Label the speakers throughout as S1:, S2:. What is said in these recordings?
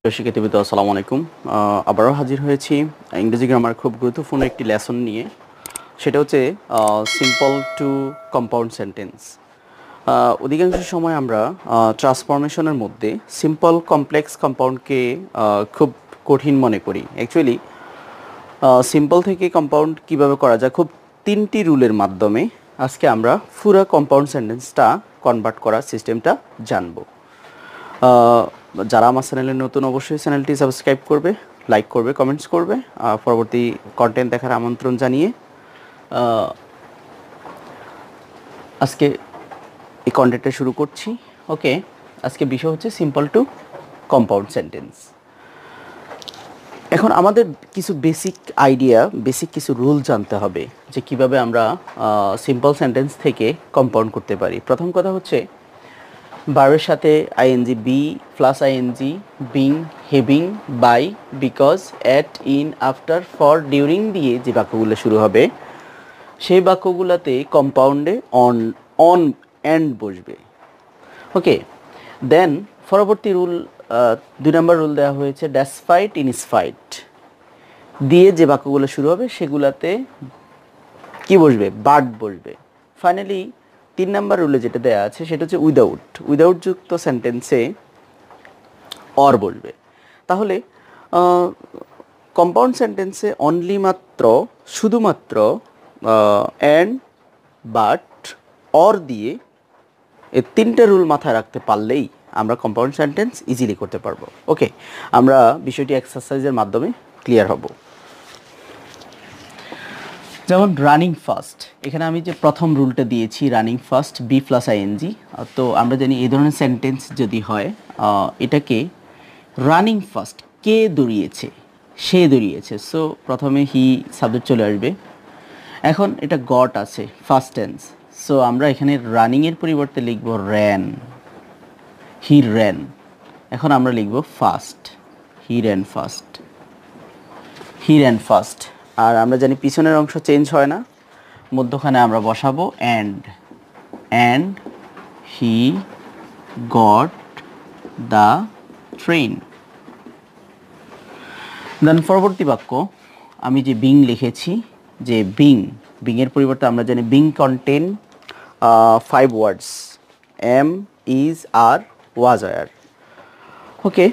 S1: শিক্ষার্থীবৃন্দ আসসালামু আলাইকুম। আবারও হাজির হয়েছি ইংরেজি গ্রামার খুব গুরুত্বপূর্ণ একটি লেসন নিয়ে। সেটা হচ্ছে সিম্পল টু কম্পাউন্ড সেন্টেন্স। অধিকাংশ সময় আমরা ট্রান্সফরমেশনের মধ্যে সিম্পল কমপ্লেক্স কম্পাউন্ডকে খুব কঠিন মনে করি। অ্যাকচুয়ালি সিম্পল থেকে কম্পাউন্ড কিভাবে করা যায়, খুব 3টি রুলের মাধ্যমে আজকে আমরা পুরো কম্পাউন্ড সেন্টেন্সটা কনভার্ট করার সিস্টেমটা জানবো। যারা আমার চ্যানেলে নতুন অবশ্যই চ্যানেলটি সাবস্ক্রাইব করবে, লাইক করবে, কমেন্টস করবে। পরবর্তী কন্টেন্ট দেখার আমন্ত্রণ জানিয়ে আজকে এই কন্টেন্টটা শুরু করছি। ওকে, আজকে বিষয় হচ্ছে সিম্পল টু কম্পাউন্ড সেন্টেন্স। এখন আমাদের কিছু বেসিক আইডিয়া, বেসিক কিছু রুল জানতে হবে যে কিভাবে আমরা সিম্পল সেন্টেন্স থেকে কম্পাউন্ড করতে পারি। প্রথম কথা হচ্ছে ভার্বের সাথে ING, B plus ING, being, having, by, because, at, in, after, for, during দিয়ে যে বাক্যগুলো শুরু হবে সেই বাক্যগুলোতে কম্পাউন্ডে অন অ্যান্ড বসবে। ওকে, দেন পরবর্তী রুল, 2 নম্বর রুল দেওয়া হয়েছে ডেসপাইট, ইনস্পাইট দিয়ে যে বাক্যগুলো শুরু হবে সেগুলাতে কি বসবে? বার্ড বসবে। ফাইনালি 3 নম্বর রুলে যেটা দেওয়া আছে সেটা হচ্ছে উইদাউট যুক্ত সেন্টেন্সে অর বসবে। তাহলে কম্পাউন্ড সেন্টেন্সে অনলি মাত্র শুধুমাত্র অ্যান্ড, বাট, অর দিয়ে এই 3টে রুল মাথায় রাখতে পারলেই আমরা কম্পাউন্ড সেন্টেন্স ইজিলি করতে পারবো। ওকে, আমরা বিষয়টি এক্সারসাইজের মাধ্যমে ক্লিয়ার হব। যেমন রানিং ফাস্ট, এখানে আমি যে প্রথম রুলটা দিয়েছি running fast, B plus ING. তো আমরা জানি এই ধরনের সেন্টেন্স যদি হয় এটাকে রানিং ফাস্ট, কে দৌড়িয়েছে, সে দৌড়িয়েছে। সো প্রথমে হি সাবজেক্ট চলে আসবে। এখন এটা গট আছে ফার্স্ট টেন্স, সো আমরা এখানে রানিংয়ের পরিবর্তে লিখব র্যান, হি র্যান। এখন আমরা লিখব fast, he ran fast, he ran fast. আর আমরা জানি পিছনের অংশ চেঞ্জ হয় না, মধ্যখানে আমরা বসাবো and he got the train. Then পরবর্তী বাক্য আমি যে বিং লিখেছি, যে বিংয়ের পরিবর্তে আমরা জানি being contain 5 words, am, is, are, was, are. Okay,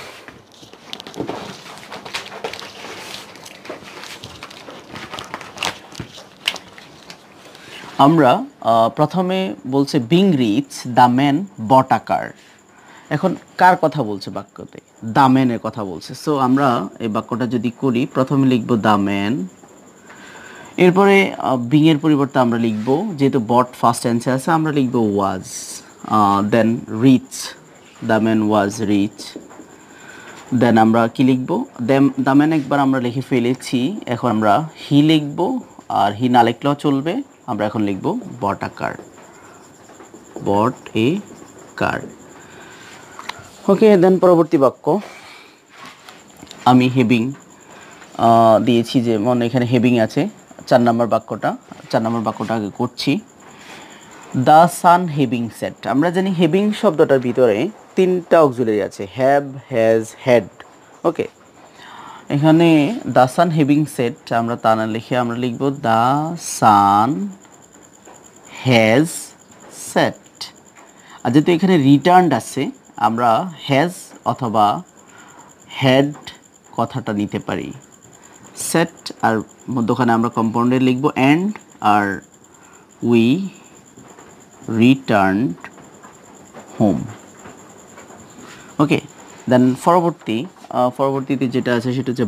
S1: আমরা প্রথমে বলছে being rich the man bought a car. এখন কার কথা বলছে বাক্যতে? দ্য ম্যানের কথা বলছে। সো আমরা এই বাক্যটা যদি করি প্রথমে লিখব দ্য ম্যান, এরপরে বিংয়ের পরিবর্তে আমরা লিখব, যেহেতু বট ফার্স্ট টেন্সে আছে আমরা লিখব was, then rich, the man was rich. Then আমরা কি লিখব? দ্য ম্যান একবার আমরা লিখে ফেলেছি, এখন আমরা হি লিখব, আর হি না লিখলেও চলবে। আমরা এখন লিখব বট আ কার, বট এ কার। ওকে, দেন পরবর্তী বাক্য আমি হেভিং দিয়েছি, যেমন এখানে হেভিং আছে। 4 নম্বর বাক্যটা আগে করছি। The sun having set. আমরা জানি হেভিং শব্দটার ভিতরে 3টা অক্সিলারি আছে, হ্যাভ, হ্যাজ, হ্যাড। ওকে, এখানে দ্য সান হেভিং সেট আমরা তা না লিখে আমরা লিখব দ্য সান হ্যাজ সেট। আর যেহেতু এখানে রিটার্নড আছে আমরা হ্যাজ অথবা হ্যাড কথাটা নিতে পারি। সেট আর মধ্যখানে আমরা কম্পাউন্ডে লিখব অ্যান্ড, আর we returned home. Okay, then পরবর্তীতে যেটা আছে সেটা হচ্ছে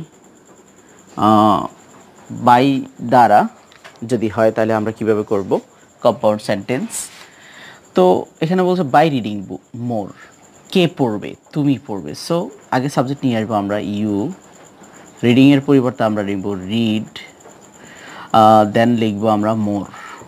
S1: বাই দ্বারা যদি হয় তাহলে আমরা কিভাবে করব কম্পাউন্ড সেন্টেন্স। তো এখানে বলছে বাই রিডিং মোর, কে পড়বে? তুমি পড়বে। সো আগে সাবজেক্ট নিয়ে আসবো আমরা ইউ, রিডিংয়ের পরিবর্তে আমরা লিখব রিড, দেন লিখবো আমরা more,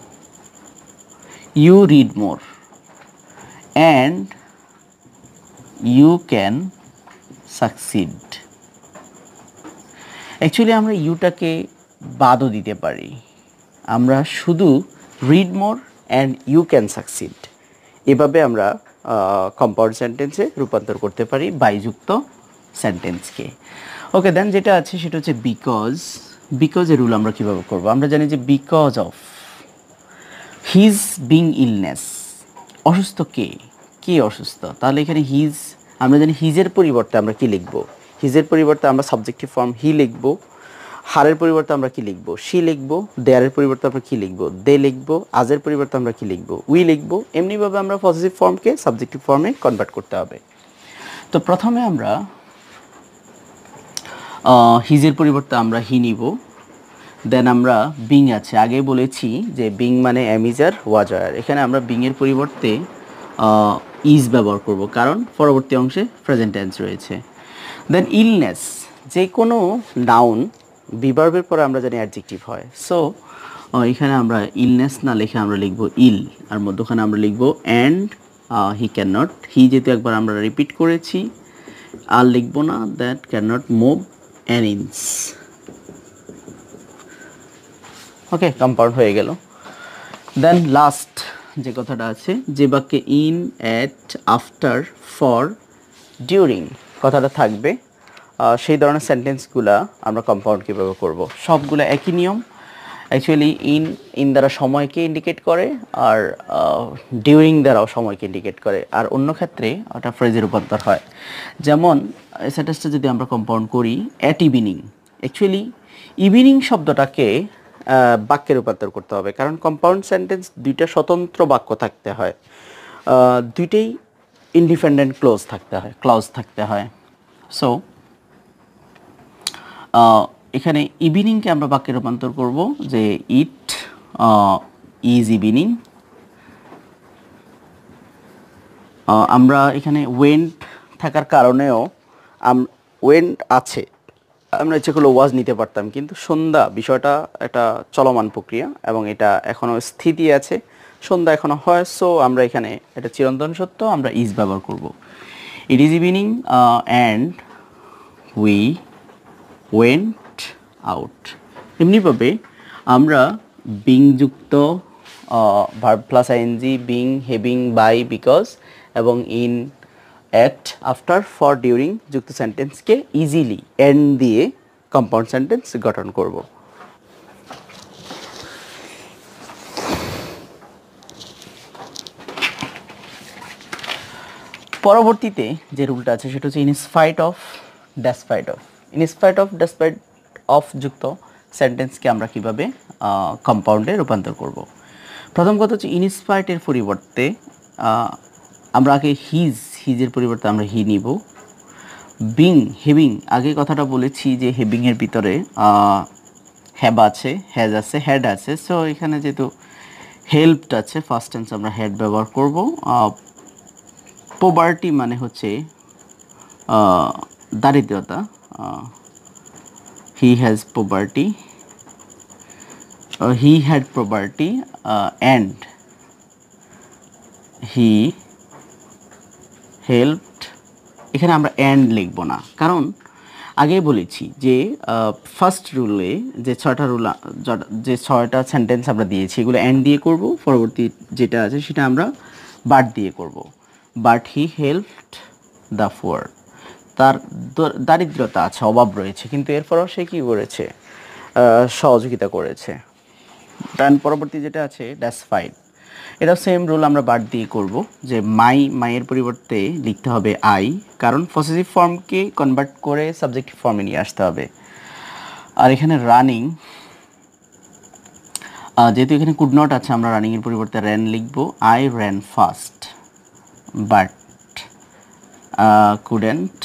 S1: you read more, and you can succeed. Actually আমরা ইউটাকে বাদও দিতে পারি, আমরা শুধু read more and you can succeed এভাবে আমরা কম্পাউন্ড সেন্টেন্সে রূপান্তর করতে পারি বাইযুক্ত সেন্টেন্সকে। ওকে, দেন যেটা আছে সেটা হচ্ছে বিকজ। বিকজের রুল আমরা কীভাবে করবো? আমরা জানি যে because of his being illness, অসুস্থ কে? কে অসুস্থ? তাহলে এখানে হিজ, আমরা জানি হিজের পরিবর্তে আমরা কি লিখব? হিজের পরিবর্তে আমরা সাবজেক্টিভ ফর্ম হি লিখব। হারের পরিবর্তে আমরা কি লিখব? শি লিখব। দেয়ারের পরিবর্তে আমরা কি লিখব? দে লিখব। আজের পরিবর্তে আমরা কি লিখব? উই লিখব। এমনিভাবে আমরা পজিটিভ ফর্মকে সাবজেক্টিভ ফর্মে কনভার্ট করতে হবে। তো প্রথমে আমরা হিজের পরিবর্তে আমরা হি নিব। দেন আমরা বিং আছে, আগে বলেছি যে বিং মানে অ্যামিজার ওয়াজার, এখানে আমরা বিংয়ের পরিবর্তে ইজ ব্যবহার করব, কারণ পরবর্তী অংশে প্রেজেন্ট টেন্স রয়েছে। দেন ইলনেস, যে কোনো নাউন বিভার্বের পরে আমরা জানি অ্যাডজেক্টিভ হয়। সো এখানে আমরা ইলনেস না লিখে আমরা লিখব ইল, আর মধ্যখানে আমরা লিখব and he can not. He যেহেতু একবার আমরা রিপিট করেছি, আর লিখব না, that can not move an inch. Okay, compound হয়ে গেল। দেন লাস্ট যে কথাটা আছে, যে বাক্যে in, at, after, for, during কথাটা থাকবে, সেই ধরনের সেন্টেন্সগুলো আমরা কম্পাউন্ড কীভাবে করব? সবগুলো একই নিয়ম। অ্যাকচুয়ালি ইন দ্বারা সময়কে ইন্ডিকেট করে, আর ডিউরিং দ্বারাও সময়কে ইন্ডিকেট করে, আর অন্য ক্ষেত্রে ওটা ফ্রেজে রূপান্তর হয়। যেমন এই সেন্টেন্সটা যদি আমরা কম্পাউন্ড করি, অ্যাট ইভিনিং, অ্যাকচুয়ালি ইভিনিং শব্দটাকে বাক্যে রূপান্তর করতে হবে, কারণ কম্পাউন্ড সেন্টেন্স দুইটা স্বতন্ত্র বাক্য থাকতে হয়, দুইটাই ইন্ডিপেন্ডেন্ট ক্লজ থাকতে হয়। সো এখানে ইভিনিংকে আমরা বাক্যে রূপান্তর করব যে ইট ইজ ইভিনিং। আমরা এখানে ওয়েন্ট থাকার কারণেও ওয়েন্ট আছে, আমরা যেগুলো ওয়াজ নিতে পারতাম, কিন্তু সন্ধ্যা বিষয়টা একটা চলমান প্রক্রিয়া এবং এটা এখনও স্থিতি আছে, সন্ধ্যা এখনও হয়। সো আমরা এখানে এটা চিরন্তন সত্য, আমরা ইজ ব্যবহার করব। It is evening and we went out. এমনিভাবে আমরা বিং যুক্ত verb plus ING, being, having, by, because এবং in, at, after, for, during যুক্ত সেন্টেন্সকে ইজিলি এন্ড দিয়ে কম্পাউন্ড সেন্টেন্স গঠন করব। পরবর্তীতে যে রুলটা আছে সেটা হচ্ছে in spite of, despite of. In spite of, despite of যুক্ত সেন্টেন্সকে আমরা কিভাবে কম্পাউন্ডে রূপান্তর করব? প্রথম কথা হচ্ছে ইনস্পাইটের পরিবর্তে আমরা আগে হিজের পরিবর্তে আমরা হি নিব। বিং, হেভিং, আগে কথাটা বলেছি যে হেভিংয়ের ভিতরে হ্যাভ আছে, হ্যাজ আছে, হ্যাড আছে। সো এখানে যেহেতু হেল্পড আছে, ফার্স্ট টেন্স আমরা হ্যাড ব্যবহার করব। পোভার্টি মানে হচ্ছে দারিদ্রতা, he has poverty, he had poverty, and he helped. এখানে আমরা অ্যান্ড লিখব না, কারণ আগেই বলেছি যে ফার্স্ট রুলে যে ছয়টা সেন্টেন্স আমরা দিয়েছি এগুলো অ্যান্ড দিয়ে করব, পরবর্তী যেটা আছে সেটা আমরা বাট দিয়ে করব। But he helped the poor, তার দারিদ্রতা আছে, অভাব রয়েছে, কিন্তু এরপরও সে কী করেছে? সহযোগিতা করেছে। দেন পরবর্তী যেটা আছে ডেসপাইট, এটা সেম রুল আমরা বাট দিয়ে করব, যে মাইয়ের পরিবর্তে লিখতে হবে আই, কারণ পসেসিভ ফর্মকে কনভার্ট করে সাবজেক্টিভ ফর্মে নিয়ে আসতে হবে। আর এখানে রানিং, যেহেতু এখানে কুড নট আছে, আমরা রানিংয়ের পরিবর্তে র্যান লিখব। I ran fast, but couldn't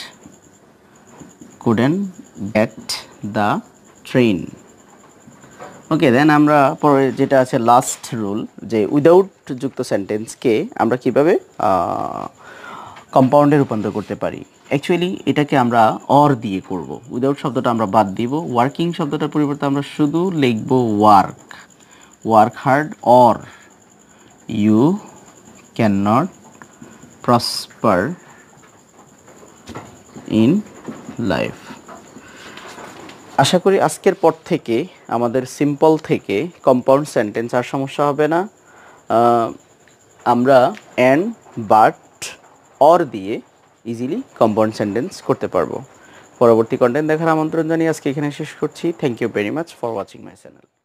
S1: get the train। Okay, then আমরা পরে যেটা আছে লাস্ট রুল, যে উইদাউট যুক্ত সেন্টেন্সকে আমরা কিভাবে কম্পাউন্ডে রূপান্তর করতে পারি। অ্যাকচুয়ালি এটাকে আমরা অর দিয়ে করব, উইদাউট শব্দটা আমরা বাদ দিব। ওয়ার্কিং শব্দটার পরিবর্তে আমরা শুধু লিখব work hard, or you can not prosper in life. আশা করি আজকের পর থেকে আমাদের সিম্পল থেকে কম্পাউন্ড সেন্টেন্স আর সমস্যা হবে না। আমরা অ্যান্ড, বাট, অর দিয়ে ইজিলি কম্পাউন্ড সেন্টেন্স করতে পারবো। পরবর্তী কন্টেন্ট দেখার আমন্ত্রণ জানিয়ে আজকে এখানে শেষ করছি। Thank you very much for watching my channel.